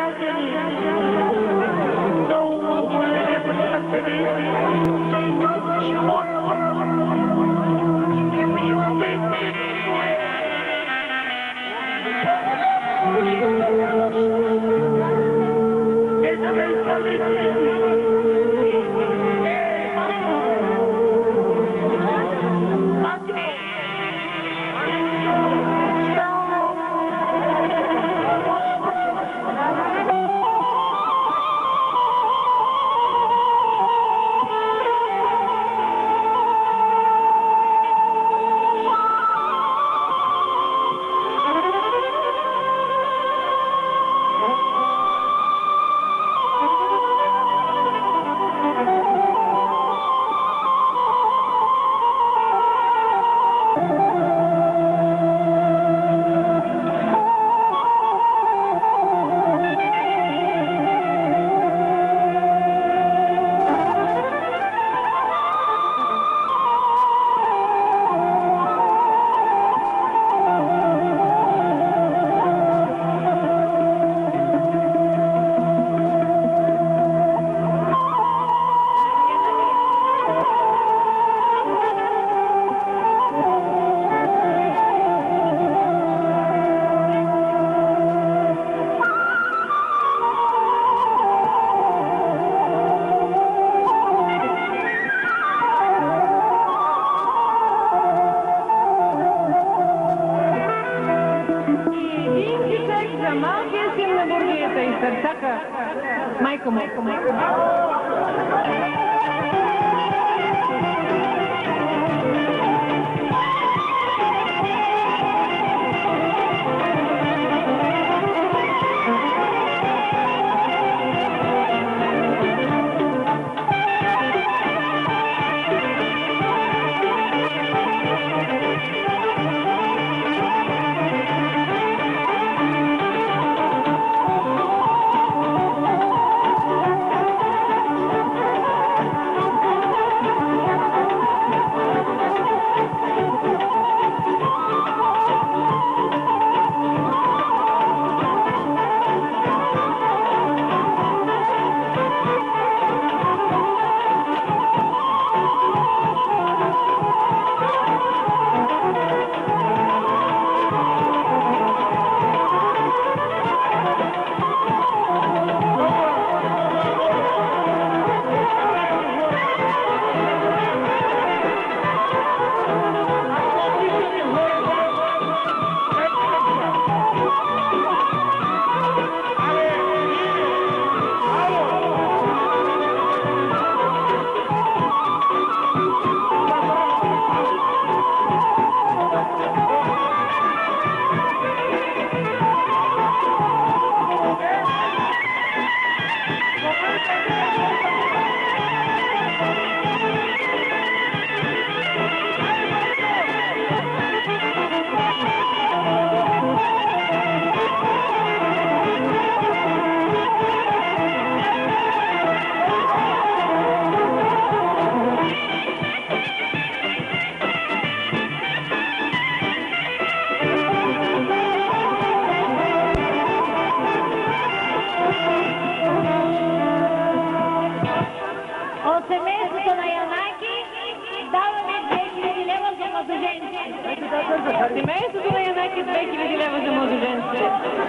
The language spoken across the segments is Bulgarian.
Семейството на Янаки 2000 лева за младоженци.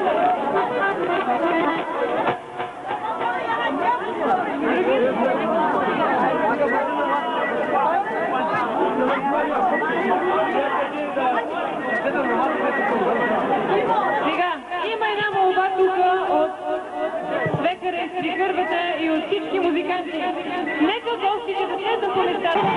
Сега, има една молба тук от свекаря, стрикървата и от всички музиканти. Нека гостите да слезат по местата.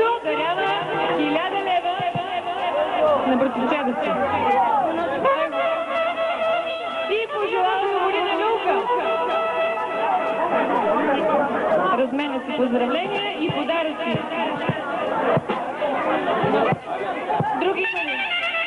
дарява 1000 лева на братовчада си. И пожелава Горина Люлка. Разменя се поздравления и подаръци. Други имани.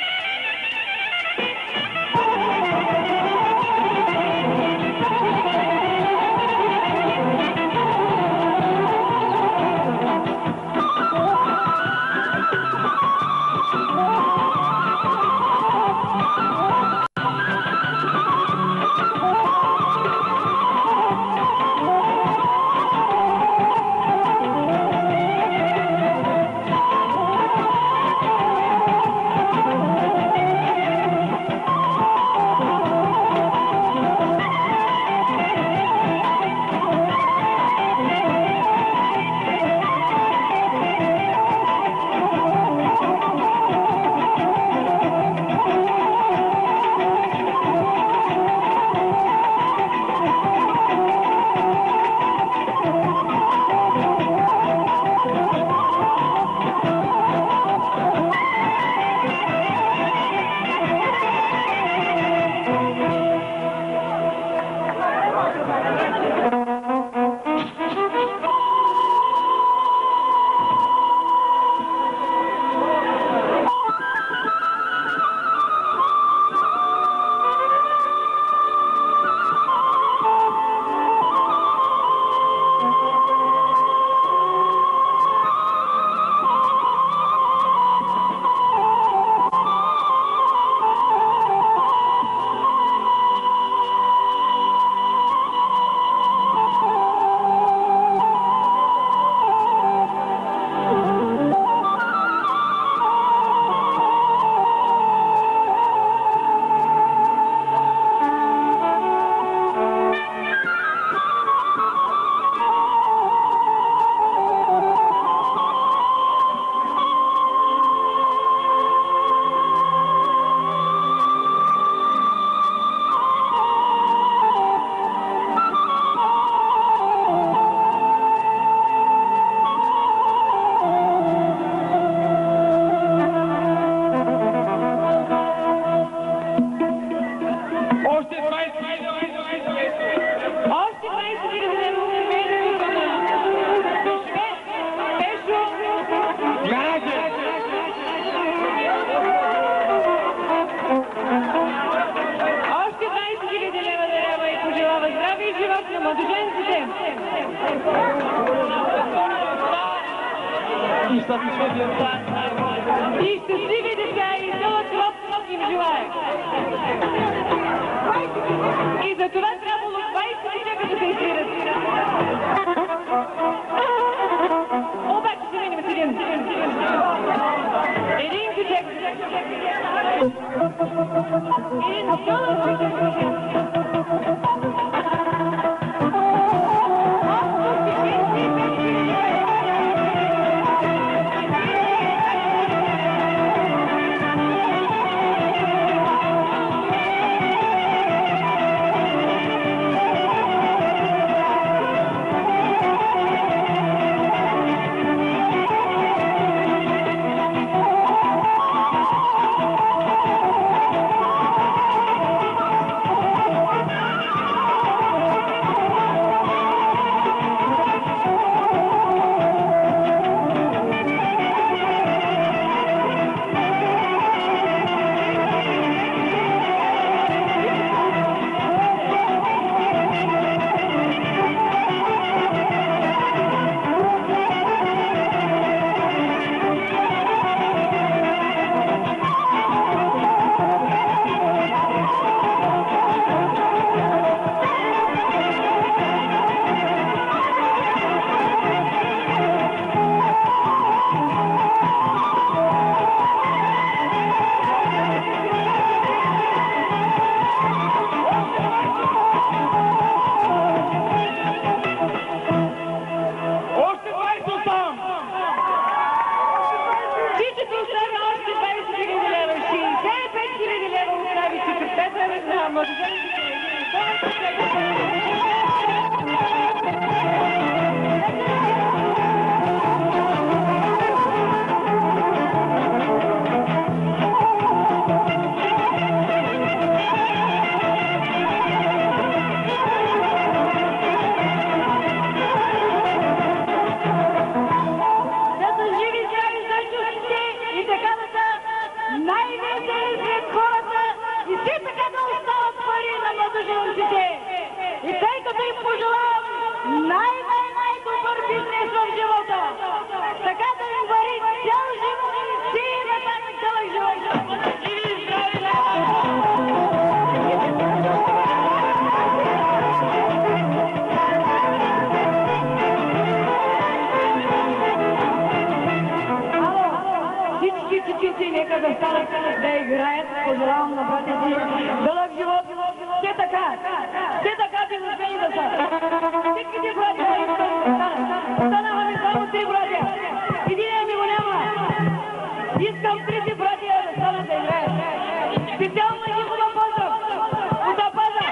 И щастливи деца и дълъг живот им желая. И за това трябвало 20 човека да се изрират. Обаче ще минем с един. Един човек. Един дълъг човек. жълчите. И тъй като им пожелавам най-добър бизнес в живота, така да им вари цял живот и си нататък цял живот. Живи и здрави! Всички нека да станат да играят. Пожелавам на братя си дълъг живот. Те така бизнесмени да са. Всичките братя да искат. Станаха ми само 3 братя. Единия ми го няма. Искам 3 братя да станат да играят. Специално ги го напълзам. От Запада.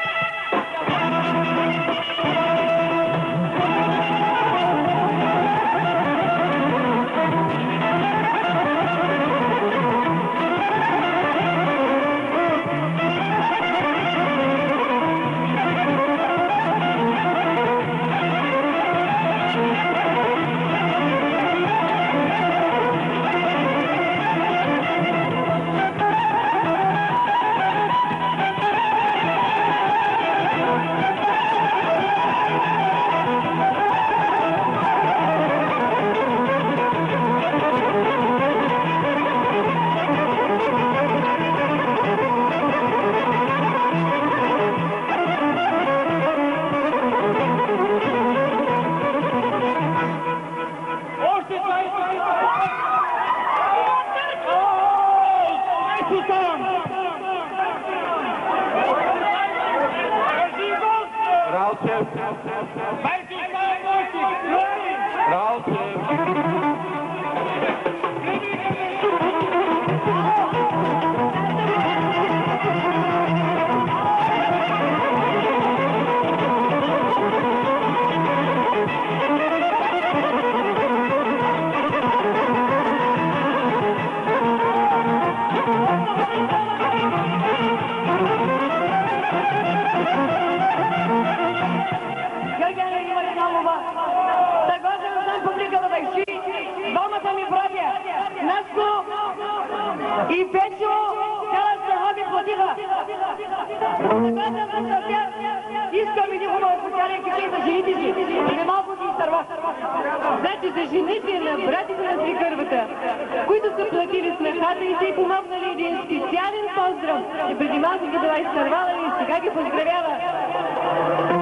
И Печо, цялата страна ми платиха. Искам един хубав социален китей за жените си. И малко ги изтърва. Значи за жените на братите на Трикървата, които са платили смехата и са и помогнали един специален поздрав. И преди малко ги била изтървала и сега ги поздравява.